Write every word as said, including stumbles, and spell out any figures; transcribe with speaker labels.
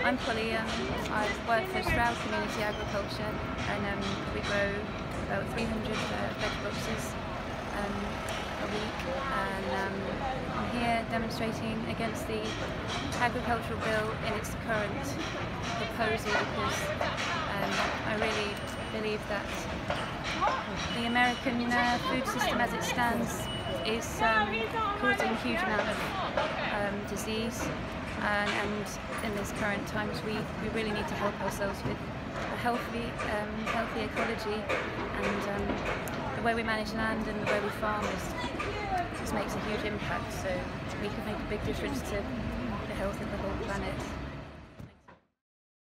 Speaker 1: I'm Polly. Um, I work for Stroud Community Agriculture, and um, we grow about three hundred uh, veg boxes um, a week, and um, I'm here demonstrating against the agricultural bill in its current proposal because um, I really believe that the American uh, food system as it stands is um, causing a huge amount of um, disease, and, and in these current times we, we really need to help ourselves with a healthy, um, healthy ecology, and um, the way we manage land and the way we farm is, just makes a huge impact, so we can make a big difference to the health of the whole planet.